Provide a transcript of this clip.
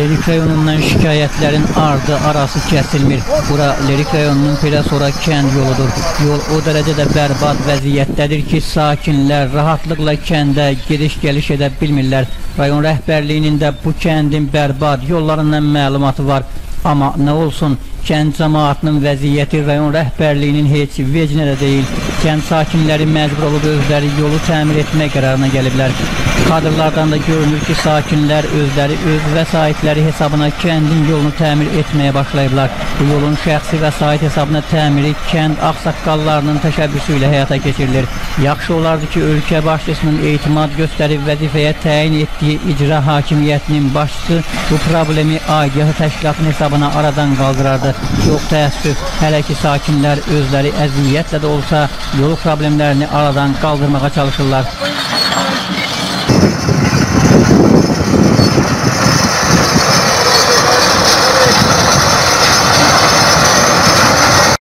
Lerik rayonundan şikayətlərin ardı arası kəsilmir. Bura Lerik rayonunun Pirasora kənd yoludur. Yol o dərəcədə bərbad vəziyyətdədir ki, sakinlər rahatlıqla kəndə gediş-gəliş edə bilmirlər. Rayon rəhbərliyinin də bu kəndin bərbad yollarından məlumatı var. Amma nə olsun, kənd cəmaatının vəziyyəti rayon rəhbərliyinin heç vecinə də deyil. Kənd sakinləri məcbur olub özləri yolu təmir etmək qərarına gəliblər. Kadrlardan da görünür ki, sakinlər özləri öz vəsaitləri hesabına kəndin yolunu təmir etməyə başlayıblar. Bu yolun şəxsi vəsait hesabına təmiri kənd ağsaqqallarının təşəbbüsü ilə həyata keçirilir. Yaxşı olardı ki, ölkə başçısının etimad göstərib vəzifəyə təyin etdiyi icra hakimiyyətinin başçısı bu problemi agahı təşkilatın hesabına aradan qaldırardı. Çox təəssüf, hələ ki sakinlər özləri əziyyətlə də olsa yol problemlərini aradan qaldırmağa çalışırlar.